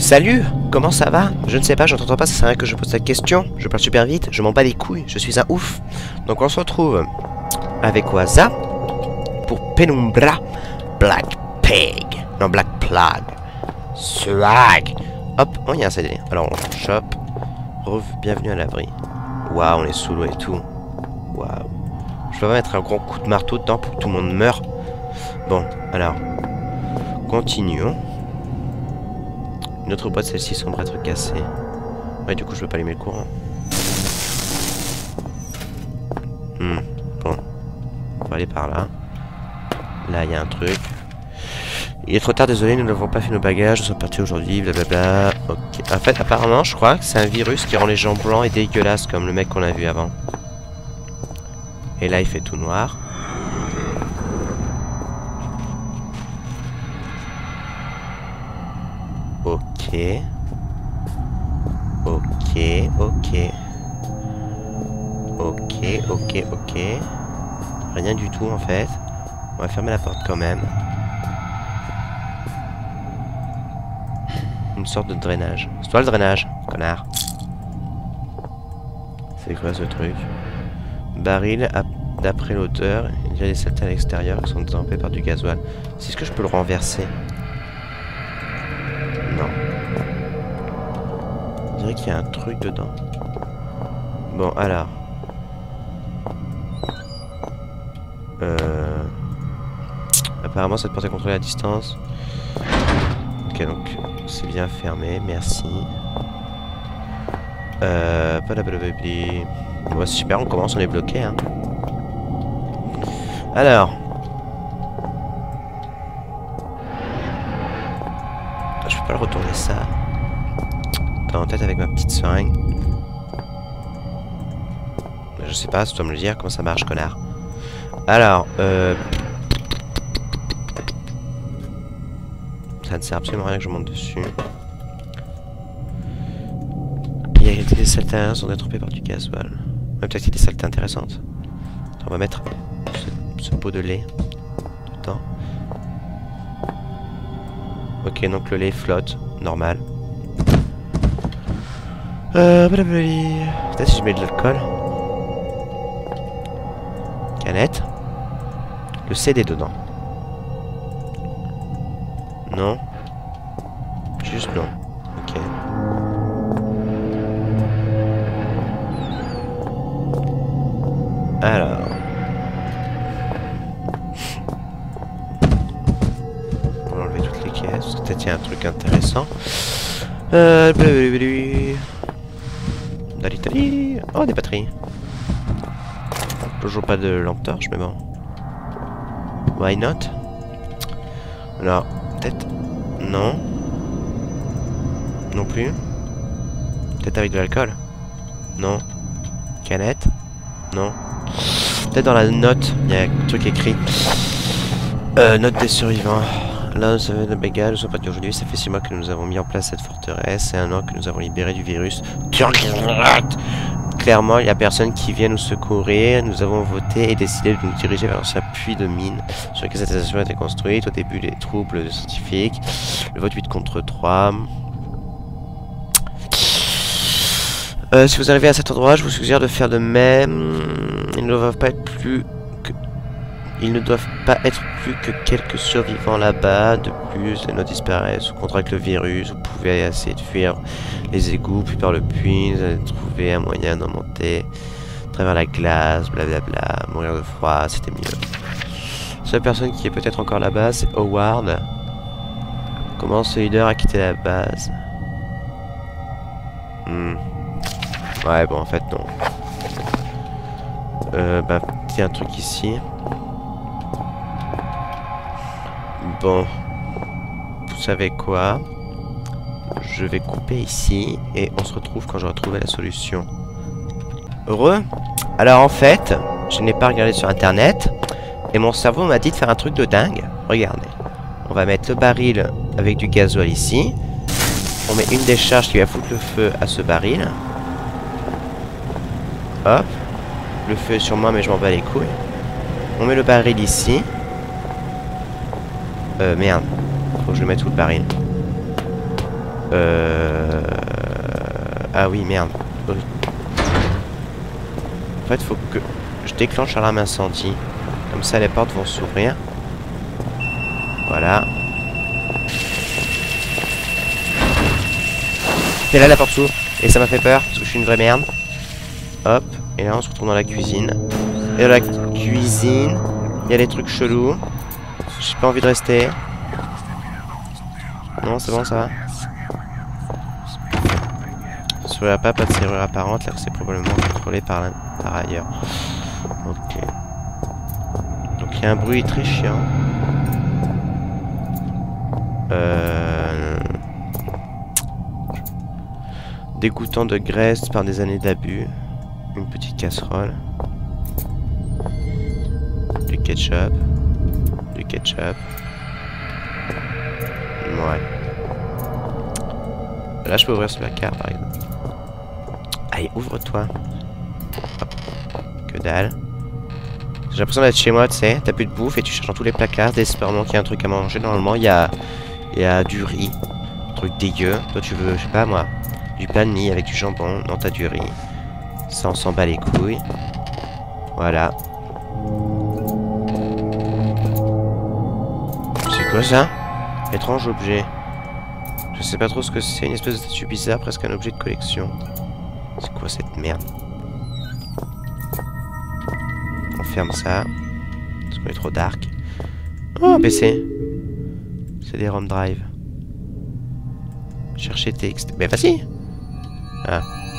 Salut, comment ça va? Je ne sais pas, je n'entends pas, ça sert à rien que je pose la question. Je parle super vite, je m'en bats les couilles, je suis un ouf. Donc on se retrouve avec Waza pour Penumbra Black Pig. Non, Black Plague. Swag. Hop, oh, il y a un CD. Alors on chope. Bienvenue à l'abri. Waouh, on est sous l'eau et tout. Waouh. Je vais mettre un gros coup de marteau dedans pour que tout le monde meure. Bon, alors. Continuons. Une autre boîte, celle-ci semble être cassée. Ouais, du coup, je peux pas allumer le courant. Bon. On va aller par là. Là, il y a un truc. Il est trop tard, désolé, nous n'avons pas fait nos bagages, nous sommes partis aujourd'hui, blablabla. Ok. En fait, apparemment, je crois que c'est un virus qui rend les gens blancs et dégueulasses, comme le mec qu'on a vu avant. Et là, il fait tout noir. Ok. Ok, ok. Ok, ok, ok. Rien du tout, en fait. On va fermer la porte quand même. Une sorte de drainage. C'est toi le drainage, connard. C'est quoi ce truc? Baril, d'après l'auteur, il y a des saletés à l'extérieur qui sont détrempés par du gasoil. Est-ce que je peux le renverser? Non. On dirait qu'il y a un truc dedans. Bon, alors. Apparemment, cette porte est contrôlée à distance. Ok, donc c'est bien fermé, merci. Bon, super, on commence, on est bloqué, hein. Alors. Je peux pas le retourner ça. T'as en tête avec ma petite seringue. Je sais pas, si tu dois me le dire, comment ça marche, connard. Alors, ça ne sert absolument à rien que je monte dessus. Il y a des saletés qui sont détrempées par du gasoil. Peut-être qu'il y a des saletés intéressantes. On va mettre ce pot de lait dedans. Ok, donc le lait flotte, normal. Peut-être si je mets de l'alcool. Canette. Le CD dedans. Non. Juste non. Ok. Alors. On va enlever toutes les caisses. Parce que peut-être il y a un truc intéressant. Oh, des batteries. Toujours pas de lampe torche, mais bon. Why not? Alors, peut-être... Non. Non plus. Peut-être avec de l'alcool? Non. Canette? Non. Peut-être dans la note, il y a un truc écrit. Note des survivants. Là, ça va de bégale, nous sommes partis aujourd'hui. Ça fait 6 mois que nous avons mis en place cette forteresse et 1 an que nous avons libéré du virus. Clairement, il n'y a personne qui vient nous secourir. Nous avons voté et décidé de nous diriger vers l'ancien puits de mine sur lequel cette station a été construite. Au début, les troubles scientifiques. Le vote 8 contre 3. Si vous arrivez à cet endroit, je vous suggère de faire de même. Ils ne doivent pas être plus que quelques survivants là-bas. De plus, les notes disparaissent. Vous contractez le virus. Vous pouvez essayer de fuir les égouts, puis par le puits. Vous allez trouver un moyen d'en monter à travers la glace, blablabla. Mourir de froid, c'était mieux. La seule personne qui est peut-être encore là-bas, c'est Howard. Comment ce leader a quitté la base? Ouais, bon, en fait, non. Bah, il y a un truc ici. Bon. Vous savez quoi? Je vais couper ici et on se retrouve quand j'aurai trouvé la solution. Heureux? Alors, en fait, je n'ai pas regardé sur internet et mon cerveau m'a dit de faire un truc de dingue. Regardez. On va mettre le baril avec du gasoil ici. On met une décharge qui va foutre le feu à ce baril. Hop. Le feu est sur moi, mais je m'en bats les couilles. On met le baril ici. Merde. Faut que je le mette où le baril? Ah oui, merde. Oui. En fait, faut que je déclenche l'alarme incendie. Comme ça, les portes vont s'ouvrir. Voilà. Et là, la porte s'ouvre. Et ça m'a fait peur, parce que je suis une vraie merde. Hop. Et là, on se retrouve dans la cuisine. Et dans la cuisine, il y a des trucs chelous. J'ai pas envie de rester. Non, c'est bon, ça va. Sur la pas de serrure apparente, là, c'est probablement contrôlé par ailleurs. Ok. Donc, il y a un bruit très chiant. Dégoûtant de graisse par des années d'abus. Une petite casserole. Du ketchup. Du ketchup. Ouais. Là, je peux ouvrir ce placard, par exemple. Allez, ouvre-toi. Hop. Que dalle. J'ai l'impression d'être chez moi, tu sais. T'as plus de bouffe et tu cherches dans tous les placards désespérément qu'il y a un truc à manger. Normalement, il y a du riz. Un truc dégueu. Toi, tu veux, je sais pas moi, du pain de mie avec du jambon. Non, t'as du riz. Ça, on s'en bat les couilles. Voilà. C'est quoi ça? Étrange objet. Je sais pas trop ce que c'est. Une espèce de statue bizarre, presque un objet de collection. C'est quoi cette merde? On ferme ça. Parce qu'on est trop dark. Oh, PC. C'est des ROM drive. Chercher texte. Mais vas-y. Ah.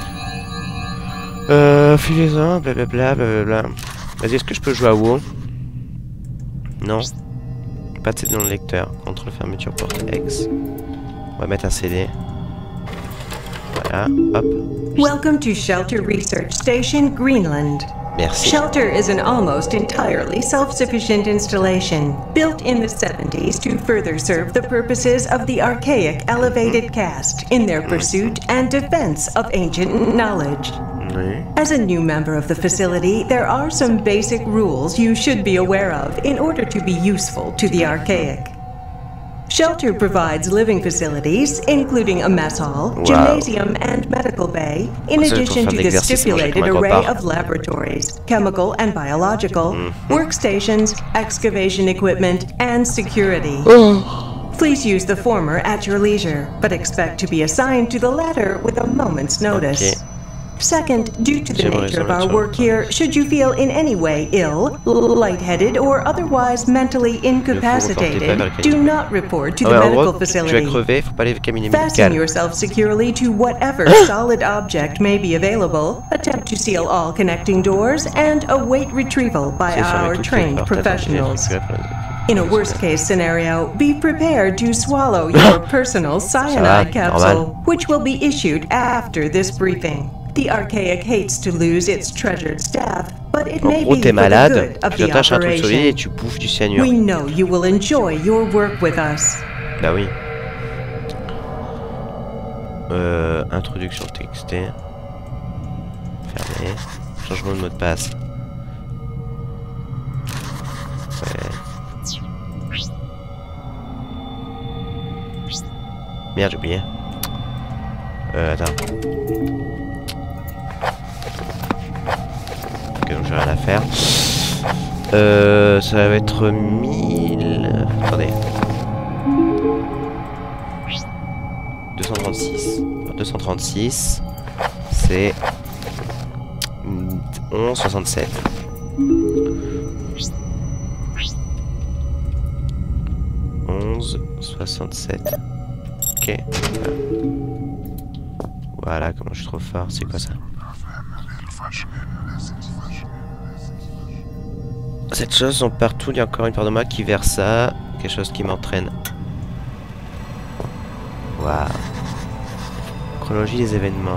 Filez-en, blablabla, blablabla. Vas-y, est-ce que je peux jouer à WoW? Non. Pas de CD dans le lecteur. Contrôle fermeture porte X. On va mettre un CD. Voilà, hop. Welcome to Shelter Research Station, Greenland. Merci. Shelter is an almost entirely self-sufficient installation, built in the 70s to further serve the purposes of the archaic elevated caste in their pursuit and defense of ancient knowledge. Oui. As a new member of the facility, there are some basic rules you should be aware of in order to be useful to the archaic. Shelter provides living facilities, including a mess hall, gymnasium, and medical bay, in addition to the stipulated array of laboratories, chemical and biological, workstations, excavation equipment, and security. Please use the former at your leisure, but expect to be assigned to the latter with a moment's notice. Okay. Second, due to the nature of our work here, should you feel in any way ill, lightheaded, or otherwise mentally incapacitated, do not report to the medical facility. Fasten yourself securely to whatever solid object may be available, attempt to seal all connecting doors, and await retrieval by our trained professionals. In a worst-case scenario, be prepared to swallow your personal cyanide capsule, which will be issued after this briefing. The Archaic hates to lose its treasured staff, but it may be for the good of the operation. We know you will enjoy your work with us. Bah oui. Introduction textée. Fermé. Changement de mot de passe. Ouais. Merde, j'ai oublié. Attends. Ok, donc j'ai rien à faire. Ça va être 1000... Attendez. 236. Alors, 236, c'est 11,67. Ok. Voilà, comment je suis trop fort. C'est quoi ça? Cette chose sont partout. Il y a encore une part de moi qui verse ça. Quelque chose qui m'entraîne. Waouh. Chronologie des événements.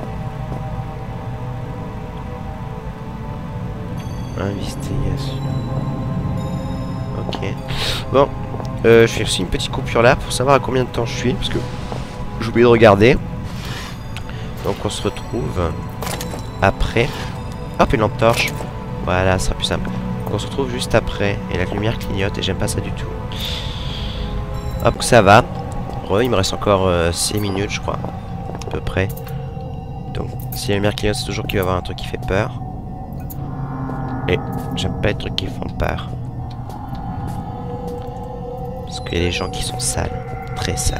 Investigation. Ok. Bon. Je fais aussi une petite coupure là pour savoir à combien de temps je suis. Parce que j'ai oublié de regarder. Donc on se retrouve après. Hop, une lampe torche. Voilà, ça sera plus simple. Donc on se retrouve juste après. Et la lumière clignote et j'aime pas ça du tout. Hop, ça va. il me reste encore 6 minutes, je crois. À peu près. Donc, si la lumière clignote, c'est toujours qu'il va y avoir un truc qui fait peur. Et j'aime pas les trucs qui font peur. Parce qu'il y a des gens qui sont sales. Très sales.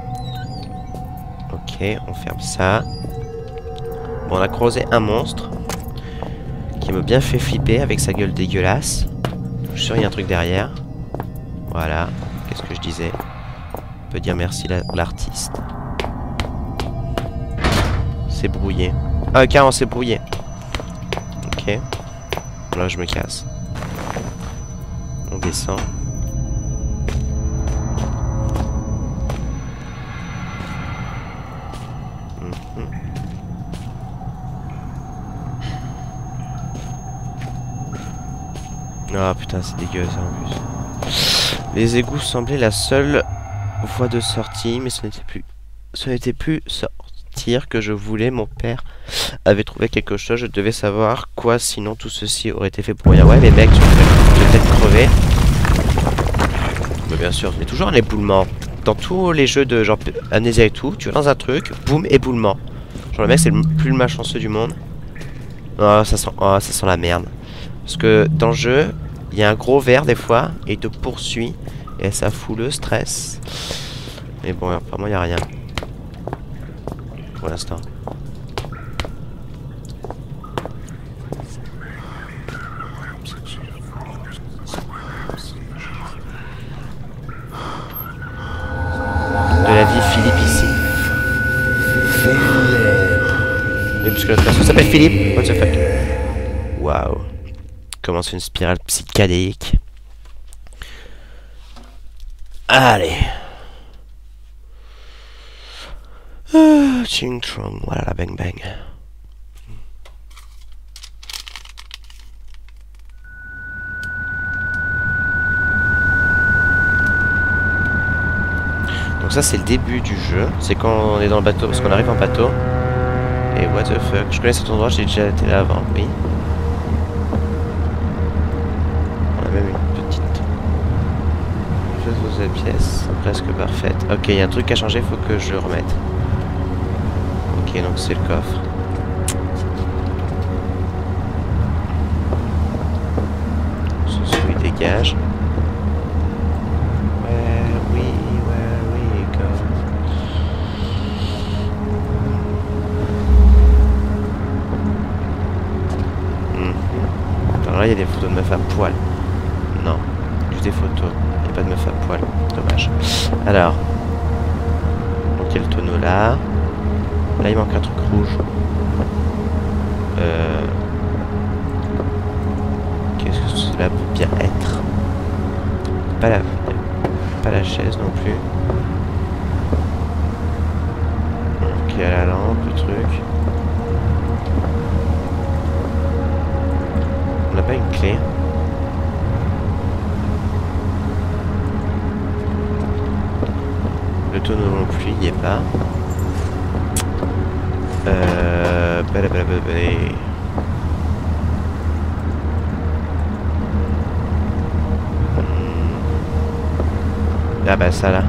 Ok, on ferme ça. Bon, on a croisé un monstre. Qui m'a bien fait flipper avec sa gueule dégueulasse. Je suis sûr qu'il y a un truc derrière. Voilà. Qu'est-ce que je disais? On peut dire merci l'artiste. C'est brouillé. Ah, carrément, c'est brouillé. Ok. Là, je me casse. On descend. Ah putain, c'est dégueu ça en plus. Les égouts semblaient la seule voie de sortie, mais ce n'était plus sortir que je voulais. Mon père avait trouvé quelque chose, je devais savoir quoi, sinon tout ceci aurait été fait pour rien. Ouais mais mec, tu vas peut-être crever. Mais bien sûr, il y a toujours un éboulement. Dans tous les jeux de genre Amnesia et tout, tu vas dans un truc, boum, éboulement. Genre le mec c'est le plus malchanceux du monde. Oh ça sent la merde. Parce que dans le jeu, il y a un gros ver des fois, et il te poursuit, et ça fout le stress. Mais bon, apparemment il n'y a rien. Pour l'instant. De la vie Philippe ici. Mais parce que notre perso s'appelle Philippe. What the fuck. Waouh. Commence une spirale psychédélique. Allez. Ching Trong, voilà la bang bang. Donc ça c'est le début du jeu. C'est quand on est dans le bateau, parce qu'on arrive en bateau. Et what the fuck. Je connais cet endroit, j'ai déjà été là avant, oui. Même une petite chose aux pièces presque parfaite. Ok, il y a un truc à changer, faut que je remette. Ok, donc c'est le coffre. Ce dégage. Where we go. Alors là, il y a des photos de meufs à poil. Non, juste des photos. Il n'y a pas de meuf à poil. Dommage. Alors. Donc il y a le tonneau là. Là il manque un truc rouge. Qu'est-ce que cela peut bien être? Pas la chaise non plus. Donc il y a la lampe, le truc. On n'a pas une clé. Le tonneau non plus, il n'y est pas. Ah bah ça là.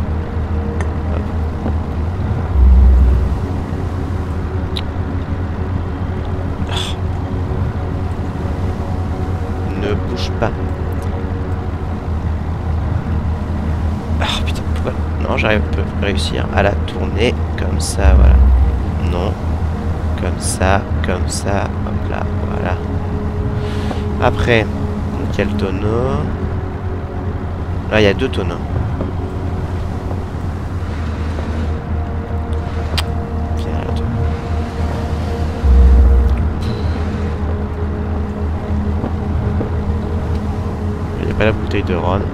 Ne bouge pas. Ah putain, pourquoi? Non, j'arrive à réussir à la tourner comme ça, voilà. Non. Comme ça, hop là, voilà. Après, quel tonneau? Là, il y a deux tonneaux. Il n'y a pas la bouteille de rhum.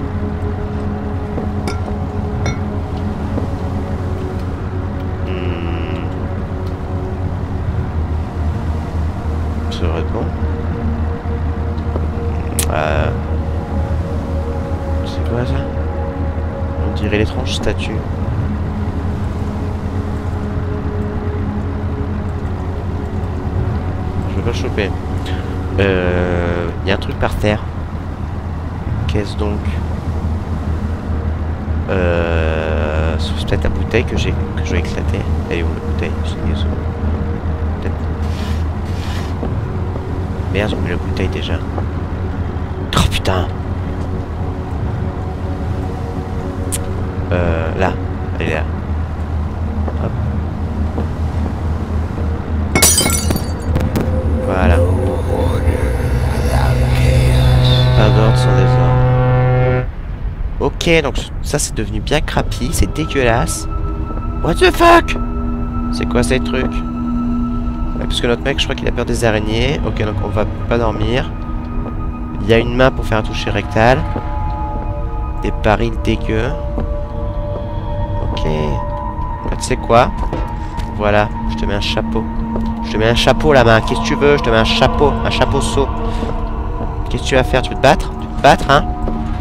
Ça devrait être bon. C'est quoi ça? On dirait l'étrange statue. Je veux pas le choper. Il y a un truc par terre. Qu'est-ce donc? c'est peut-être la bouteille que je vais éclater. Elle est où la bouteille? Peut-être. Merde, j'ai mis la bouteille déjà. Oh putain. Là. Elle est là. Hop. Voilà. Pas d'ordre sans désordre. Ok, donc ça c'est devenu bien crappy, c'est dégueulasse. What the fuck? C'est quoi ces trucs? Ouais, parce que notre mec, je crois qu'il a peur des araignées. Ok, donc on va pas dormir. Il y a une main pour faire un toucher rectal. Des barils dégueux. Ok. Bah, tu sais quoi? Voilà, je te mets un chapeau. Je te mets un chapeau la main. Qu'est-ce que tu veux? Je te mets un chapeau saut. Qu'est-ce que tu vas faire? Tu veux te battre? Tu veux te battre, hein?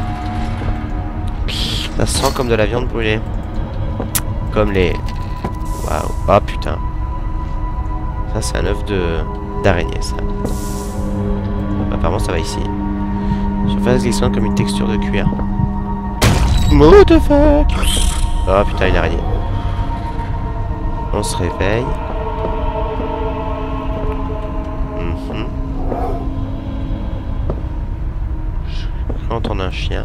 Ça sent comme de la viande brûlée. Comme les... Waouh. Oh putain. Ça c'est un œuf d'araignée ça. Apparemment ça va ici. Surface glissante comme une texture de cuir. What the fuck? Oh putain, une araignée. On se réveille. Je entends un chien.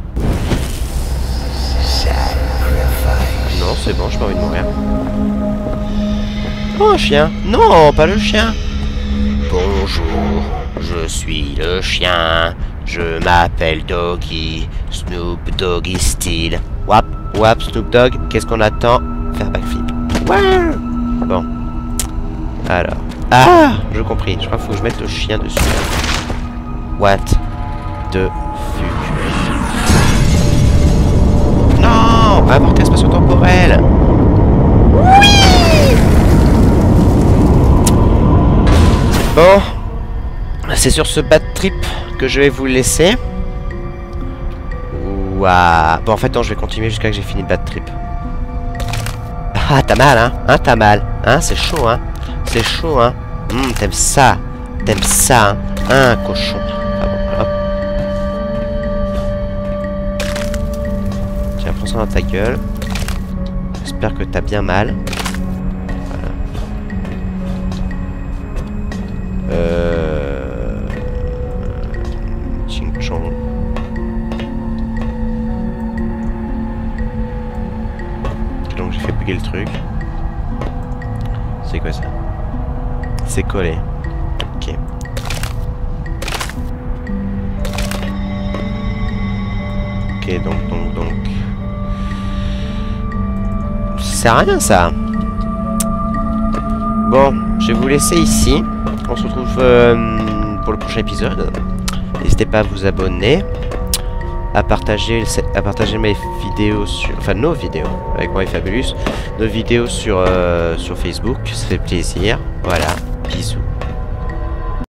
Non, c'est bon, j'ai pas envie de mourir. Oh, un chien. Non, pas le chien. Bonjour, je suis le chien. Je m'appelle Doggy. Snoop Doggy Style. Wap, wap, Snoop Dogg. Qu'est-ce qu'on attend? Faire backflip. Ouais. Bon. Alors. Ah, j'ai compris. Je crois qu'il faut que je mette le chien dessus. What the fuck? Non, avorté spatio-temporel. Oui. Bon. C'est sur ce bad trip que je vais vous laisser. Ouah. Bon, en fait, non, je vais continuer jusqu'à que j'ai fini le bad trip. Ah, t'as mal, hein? Hein, t'as mal. Hein, c'est chaud, hein? C'est chaud, hein? T'aimes ça. T'aimes ça, hein? Hein, cochon. Ah bon, hop. Tiens, prends ça dans ta gueule. J'espère que t'as bien mal. Voilà. Ching chong. Donc j'ai fait bugger le truc. C'est quoi ça? C'est collé. Ok. Ok, donc. Ça sert à rien ça. Bon, je vais vous laisser ici. On se retrouve pour le prochain épisode. N'hésitez pas à vous abonner, à partager mes vidéos sur, enfin nos vidéos avec moi et Fabulous, nos vidéos sur Facebook, ça fait plaisir. Voilà, bisous.